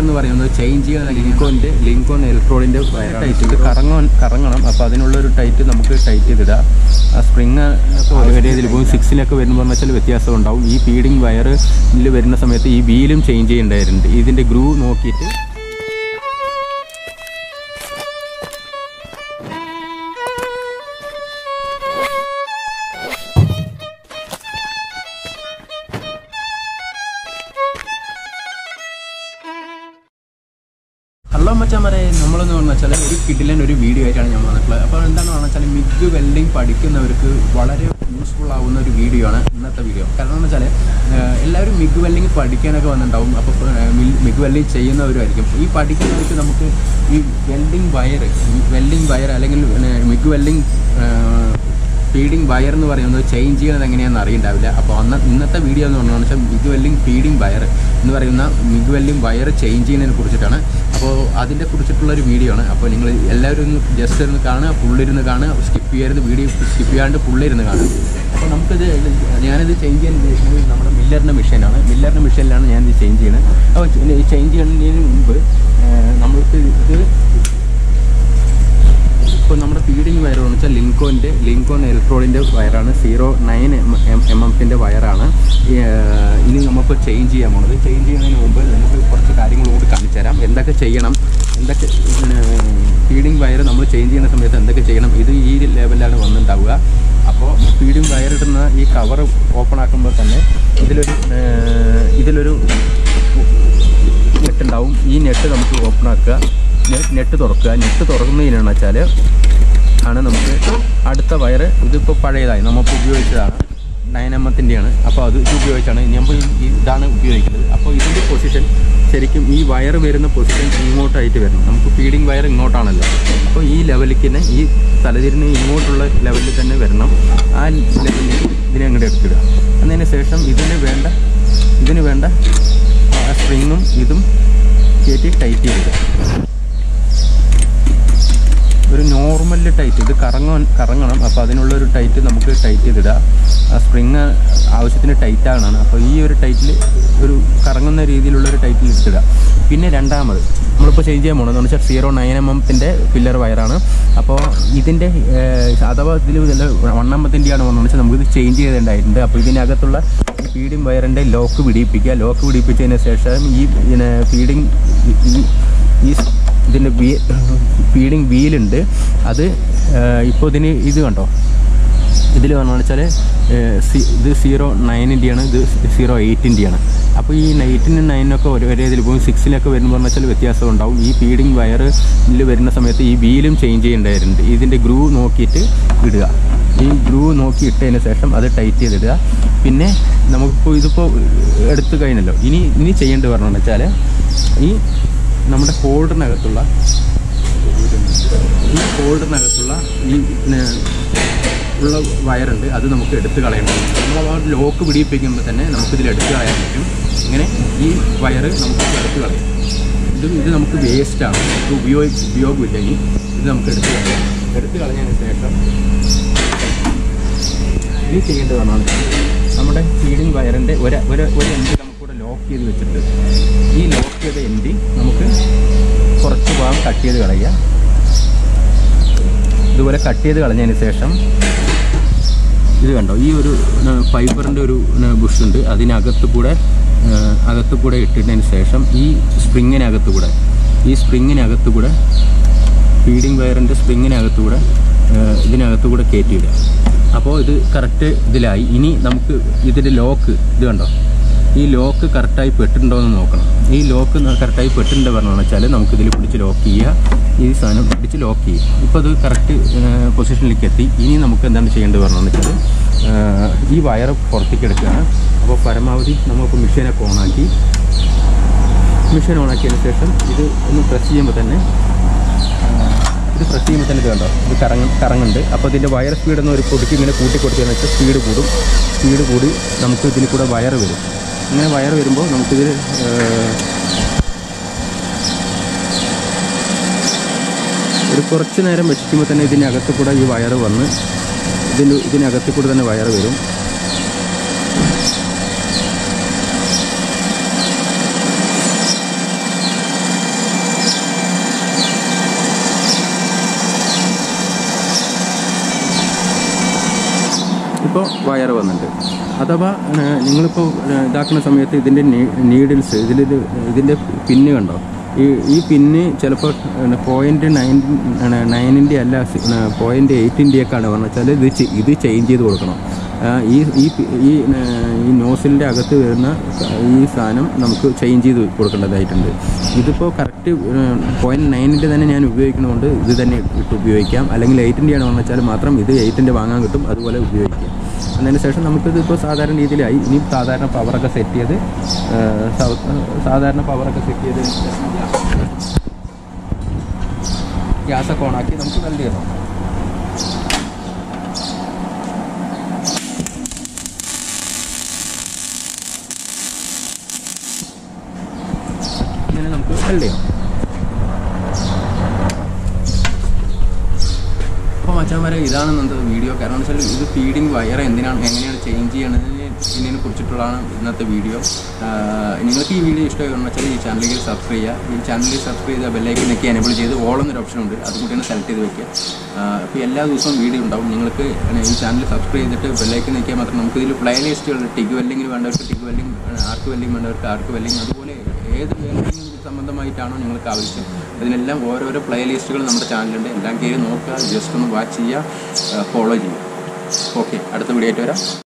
എന്ന് പറയുന്നത് ചേഞ്ച് ചെയ്യുന്ന ലിങ്കോൺ ഇലക്ട്രോഡിൻ്റെ ടൈറ്റ് ഇത് കറങ്ങണം. അപ്പോൾ അതിനുള്ളൊരു ടൈറ്റ് നമുക്ക് ടൈറ്റ് ചെയ്തിടാം. ആ സ്പ്രിങ് ഒക്കെ ഒരേ ഇതിൽ പോകും. 6-ലൊക്കെ വരുമ്പോൾ വെച്ചാൽ വ്യത്യാസം ഉണ്ടാവും. ഈ ഫീഡിങ് വയറിൽ വരുന്ന സമയത്ത് ഈ വീലും ചേഞ്ച് ചെയ്യേണ്ടതായിട്ടുണ്ട്. ഇതിൻ്റെ ഗ്രൂ നോക്കിയിട്ട് ഹലോ മച്ചാമാരെ, നമ്മളെന്ന് പറഞ്ഞാൽ ഒരു കിഡിലൻ ഒരു വീഡിയോ ആയിട്ടാണ് ഞാൻ വന്നിട്ടുള്ളത്. അപ്പോൾ എന്താണെന്ന് പറഞ്ഞാൽ മിഗ് വെൽഡിങ് പഠിക്കുന്നവർക്ക് വളരെ യൂസ്ഫുൾ ആവുന്ന ഒരു വീഡിയോ ആണ് ഇന്നത്തെ വീഡിയോ. കാരണം എന്ന് വെച്ചാൽ എല്ലാവരും മിഗ് വെൽഡിങ് പഠിക്കാനൊക്കെ വന്നിട്ടുണ്ടാവും. അപ്പോൾ മിഗ് വെൽഡിങ് ചെയ്യുന്നവരുമായിരിക്കും. ഈ പഠിക്കുന്നവർക്ക് നമുക്ക് ഈ വെൽഡിങ് വയർ അല്ലെങ്കിൽ മിഗ് വെൽഡിങ് ഫീഡിങ് വയർ എന്ന് പറയുന്നത് ചേഞ്ച് ചെയ്യുന്നത് എങ്ങനെയാണെന്ന് അറിയണ്ടാവില്ല. അപ്പോൾ ഇന്നത്തെ വീഡിയോ എന്ന് പറഞ്ഞാൽ വെച്ചാൽ മിഗ് വെൽഡിങ് ഫീഡിങ് വയർ എന്ന് പറയുന്ന മിഗ് വെൽഡിങ് വയർ ചേഞ്ച് ചെയ്യുന്നതിനെ കുറിച്ചിട്ടാണ്. അപ്പോൾ അതിനെ കുറിച്ചിട്ടുള്ളൊരു വീഡിയോ ആണ്. അപ്പോൾ നിങ്ങൾ എല്ലാവരും ഒന്ന് ജസ്റ്റ് ഇരുന്ന് കാണുക, ഫുള്ളിരുന്ന് കാണുക, സ്കിപ്പ് ചെയ്യരുത്, വീഡിയോ സ്കിപ്പ് ചെയ്യാണ്ട് ഫുള്ളിരുന്ന് കാണുക. അപ്പോൾ നമുക്കിത് ഞാനിത് ചേഞ്ച് ചെയ്യാൻ ഉദ്ദേശിക്കുന്നത് നമ്മുടെ മില്ലറിൻ്റെ മെഷീനിലാണ് ഞാനിത് ചേഞ്ച് ചെയ്യുന്നത്. അപ്പോൾ ചേഞ്ച് ചെയ്യുന്നതിന് മുമ്പ് നമ്മൾക്ക് ഇത് ഇപ്പോൾ നമ്മുടെ ഫീഡിങ് വയറെന്ന് വെച്ചാൽ ലിങ്കോൺ ഇലക്ട്രോഡിൻ്റെ വയറാണ്. 09 mm വയറാണ്. ഇനി നമുക്ക് ചേഞ്ച് ചെയ്യാൻ പോകുന്നത്. ചേഞ്ച് ചെയ്യുന്നതിന് മുമ്പ് നമുക്ക് കുറച്ച് കാര്യങ്ങൾ കൂടി കാണിച്ചു തരാം. എന്തൊക്കെ ചെയ്യണം, ഫീഡിങ് വയർ നമ്മൾ ചേഞ്ച് ചെയ്യുന്ന സമയത്ത് എന്തൊക്കെ ചെയ്യണം. ഇത് ഈ ലെവലിലാണ് വന്നിട്ടുണ്ടാവുക. അപ്പോൾ ഫീഡിങ് വയറിടുന്ന ഈ കവർ ഓപ്പൺ ആക്കുമ്പോൾ തന്നെ ഇതിലൊരു നെറ്റുണ്ടാവും. ഈ നെറ്റ് നമുക്ക് ഓപ്പൺ ആക്കുക, നെറ്റ് തുറക്കുന്നതിനാണെന്ന് വെച്ചാൽ ആണ് നമുക്ക് അടുത്ത വയർ. ഇതിപ്പോൾ പഴയതായി നമുക്ക് ഉപയോഗിച്ചതാണ്, 9 mm. അപ്പോൾ അത് ഉപയോഗിച്ചാണ് നമ്മൾ ഇതാണ് ഉപയോഗിക്കുന്നത്. അപ്പോൾ ഇതിൻ്റെ പൊസിഷൻ ശരിക്കും ഈ വയർ വരുന്ന പൊസിഷൻ ഇങ്ങോട്ടായിട്ട് വരണം. നമുക്ക് ഫീഡിങ് വയർ ഇങ്ങോട്ടാണല്ലോ. അപ്പോൾ ഈ ലെവലിലേക്ക് തന്നെ ഈ തലതിരിഞ്ഞ് ഇങ്ങോട്ടുള്ള ലെവലിൽ തന്നെ വരണം. ആ ലെവലിലേക്ക് ഇതിനെ അങ്ങോട്ട് എടുത്തിടുക. അതിന് ശേഷം ഇതിന് വേണ്ട സ്പ്രിങ്ങും ഇതും കയറ്റി ടൈറ്റ് ചെയ്തിടുക. ഒരു നോർമൽ ടൈറ്റ്, ഇത് കറങ്ങണം. അപ്പോൾ അതിനുള്ളൊരു ടൈറ്റ് നമുക്ക് ടൈറ്റ് ചെയ്തിടാം. ആ സ്പ്രിങ് ആവശ്യത്തിന് ടൈറ്റ് ആകണം. അപ്പോൾ ഈ ഒരു ടൈറ്റിൽ ഒരു കറങ്ങുന്ന രീതിയിലുള്ളൊരു ടൈറ്റിൽ ഇട്ടിടുക. പിന്നെ രണ്ടാമത് നമ്മളിപ്പോൾ ചേഞ്ച് ചെയ്യാൻ പോകുന്നത് എന്ന് വെച്ചാൽ 09 mm പില്ലർ വയറാണ്. അപ്പോൾ ഇതിൻ്റെ അഥവാ ഇതിൽ 1 mm ആണെന്ന് വെച്ചാൽ നമുക്കിത് ചേഞ്ച് ചെയ്തേണ്ടതായിട്ടുണ്ട്. അപ്പോൾ ഇതിനകത്തുള്ള ഫീഡിങ് വയറിൻ്റെ ലോക്ക് പിടിപ്പിച്ചതിന് ശേഷം ഇതിൻ്റെ ഫീഡിങ് വീലുണ്ട്. അത് ഇപ്പോൾ ഇത് കണ്ടോ, ഇതിൽ പറഞ്ഞാൽ വെച്ചാൽ ഇത് 09-ൻ്റെയാണ്, ഇത് 08-ൻ്റെയാണ്. അപ്പോൾ ഈ 8-നും 9-നൊക്കെ ഒരേ ഇതിൽ പോകും. 6-ലൊക്കെ വരുമ്പോൾ വെച്ചാൽ വ്യത്യാസം ഉണ്ടാവും. ഈ ഫീഡിങ് വയറിൽ വരുന്ന സമയത്ത് ഈ വീലും ചേഞ്ച് ചെയ്യേണ്ടതായിട്ടുണ്ട്. ഇതിൻ്റെ ഗ്രൂ നോക്കിയിട്ട് ഇടുക. ഈ ഗ്രൂ നോക്കി ഇട്ടതിന് ശേഷം അത് ടൈറ്റ് ചെയ്തിടുക. പിന്നെ ഇതിപ്പോൾ എടുത്തു കഴിഞ്ഞല്ലോ. ഇനി ചെയ്യേണ്ടത് പറഞ്ഞതെന്ന് വെച്ചാൽ ഈ നമ്മുടെ ഹോൾഡറിനകത്തുള്ള ഉള്ള വയറുണ്ട്, അത് നമുക്ക് എടുത്ത് കളയേണ്ടതുണ്ട്. നമ്മൾ ആ ലോക്ക് പിടിപ്പിക്കുമ്പോൾ തന്നെ നമുക്കിതിൽ എടുത്ത് കളയാൻ പറ്റും. ഇങ്ങനെ ഈ വയറ് നമുക്ക് എടുത്ത് കളയാം. ഇത് നമുക്ക് വേസ്റ്റാണ്, ഉപയോഗമില്ല. ഇത് നമുക്ക് എടുത്ത് കളഞ്ഞതിന് ശേഷം ഇത് ചെയ്യേണ്ടതാണ്. നമ്മുടെ ഫീഡിങ് വയറിൻ്റെ ഒരു എൻഡ് നമുക്കിവിടെ ലോക്ക് ചെയ്ത് വെച്ചിട്ട് ഈ ലോക്ക് ചെയ്ത എൻഡ് നമുക്ക് കുറച്ച് ഭാഗം കട്ട് ചെയ്ത് കളയുക. ഇതുപോലെ കട്ട് ചെയ്ത് കളഞ്ഞതിന് ശേഷം ഇത് കണ്ടോ, ഈ ഒരു ഫൈബറിൻ്റെ ഒരു ബുഷ് ഉണ്ട്. അകത്തു കൂടെ ഇട്ടതിന് ശേഷം ഈ സ്പ്രിങ്ങിനകത്തു കൂടെ ഫീഡിങ് വയറിൻ്റെ സ്പ്രിങ്ങിനകത്തു കൂടെ ഇതിനകത്തു കൂടെ കയറ്റിയിടുക. അപ്പോൾ ഇത് കറക്റ്റ് ഇതിലായി. ഇനി നമുക്ക് ഇതിൻ്റെ ലോക്ക് ഇത് കണ്ടോ, ഈ ലോക്ക് കറക്റ്റായി പെട്ടിട്ടുണ്ടോ എന്ന് നോക്കണം. ഈ ലോക്ക് കറക്റ്റായി പെട്ടിട്ടുണ്ട് പറഞ്ഞതെന്ന് വെച്ചാൽ നമുക്കിതിൽ പിടിച്ച് ലോക്ക് ചെയ്യുക. ഈ സാധനം പിടിച്ച് ലോക്ക് ചെയ്യുക. ഇപ്പോൾ അത് കറക്റ്റ് പൊസിഷനിലേക്ക് എത്തി. ഇനി നമുക്ക് എന്താണ് ചെയ്യേണ്ടത് പറഞ്ഞതെന്ന് വെച്ചാൽ ഈ വയർ പുറത്തേക്ക് എടുക്കുകയാണ്. അപ്പോൾ പരമാവധി നമുക്ക് മെഷീനൊക്കെ ഓണാക്കിയതിന് ശേഷം ഇത് ഒന്ന് പ്രസ് ചെയ്യുമ്പോൾ തന്നെ ഇത് കണ്ടോ, ഇത് കറങ്ങുന്നുണ്ട്. അപ്പോൾ ഇതിൻ്റെ വയർ സ്പീഡൊന്നും ഒരു പൊടിക്ക് ഇങ്ങനെ കൂട്ടി കൊടുത്തതെന്ന് വെച്ചാൽ സ്പീഡ് കൂടി നമുക്ക് ഇതിൽ കൂടെ വയർ വരും. ഇങ്ങനെ വയർ വരുമ്പോൾ നമുക്കിതിൽ ഒരു കുറച്ച് നേരം വെച്ചിരിക്കുമ്പോൾ തന്നെ ഇതിനകത്ത് കൂടെ ഈ വയർ വന്ന് ഇതിനകത്ത് കൂടെ തന്നെ വയർ വരും. ഇപ്പോൾ വയർ വന്നിട്ടുണ്ട്. അഥവാ നിങ്ങളിപ്പോൾ ഇതാക്കുന്ന സമയത്ത് ഇതിൻ്റെ നീഡിൽസ് ഇതിൻ്റെ പിന്ന് കണ്ടോ, ഈ പിന്ന് ചിലപ്പോൾ 0.9 അല്ല 0.8 പറഞ്ഞു വെച്ചാൽ ഇത് ചേഞ്ച് ചെയ്ത് കൊടുക്കണം. ഈ നോസിലിൻ്റെ അകത്ത് വരുന്ന ഈ സാധനം നമുക്ക് ചേഞ്ച് ചെയ്ത് കൊടുക്കേണ്ടതായിട്ടുണ്ട്. ഇതിപ്പോൾ കറക്റ്റ് 0.9 തന്നെ ഞാൻ ഉപയോഗിക്കുന്നതുകൊണ്ട് ഇത് തന്നെ ഇട്ട് ഉപയോഗിക്കാം. അല്ലെങ്കിൽ 8 പറഞ്ഞു വെച്ചാൽ മാത്രം ഇത് 8 വാങ്ങാൻ കിട്ടും, അതുപോലെ ഉപയോഗിക്കാം. അതിന് ശേഷം നമുക്കിത് ഇപ്പോൾ സാധാരണ രീതിയിലായി. ഇനി സാധാരണ പവറൊക്കെ സെറ്റ് ചെയ്ത് ഗ്യാസൊക്കെ ഓണാക്കി നമുക്ക് വെൽഡ് ചെയ്യണം. ഇങ്ങനെ നമുക്ക് വെൽഡ് ചെയ്യാം. അപ്പോൾ മച്ചാന്മാരെ ഇതാണ് ഇന്നത്തെ വീഡിയോ. കാരണം എന്ന് വെച്ചാൽ ഇത് ഫീഡിങ് വയർ എങ്ങനെയാണ് ചേഞ്ച് ചെയ്യണതിനെ കുറിച്ചിട്ടുള്ളതാണ് ഇന്നത്തെ വീഡിയോ. നിങ്ങൾക്ക് ഈ വീഡിയോ ഇഷ്ടമാണെന്ന് വെച്ചാൽ ഈ ചാനലിൽ സബ്സ്ക്രൈബ് ചെയ്യുക. ഈ ചാനലിൽ സബ്സ്ക്രൈബ് ചെയ്താൽ ബെല്ലൈക്കൻ ഒക്കെ എനേബിൾ ചെയ്ത് ഓൾ എന്നൊരു ഓപ്ഷൻ ഉണ്ട്, അതുകൂടി തന്നെ സെലക്ട് ചെയ്ത് വെക്കുക. അപ്പോൾ എല്ലാ ദിവസവും വീഡിയോ ഉണ്ടാവും. നിങ്ങൾക്ക് ഈ ചാനൽ സബ്സ്ക്രൈബ് ചെയ്തിട്ട് ബെല്ലൈക്കൻ നിൽക്കിയാൽ മാത്രം നമുക്ക് ഇതിൽ പ്ലേ ലിസ്റ്റുകളുണ്ട്. ടിഗ് വെൽഡിങ്ങിന് വേണ്ടവർക്ക് ടിഗ് വെൽഡിങ്, ആർക്ക് വെൽഡിങ് വേണ്ടവർക്ക് ആർക്ക് വെൽഡിങ്, അതുപോലെ ഏത് വെൽഡിങ് സംബന്ധമായിട്ടാണോ നിങ്ങൾക്ക് ആവശ്യം അതിനെല്ലാം ഓരോരോ പ്ലേ ലിസ്റ്റുകൾ നമ്മുടെ ചാനലുണ്ട്. എല്ലാം കയറി നോക്കുക, ജസ്റ്റ് ഒന്ന് വാച്ച് ചെയ്യുക, ഫോളോ ചെയ്യുക. ഓക്കെ, അടുത്ത വീഡിയോ ആയിട്ട് വരാം.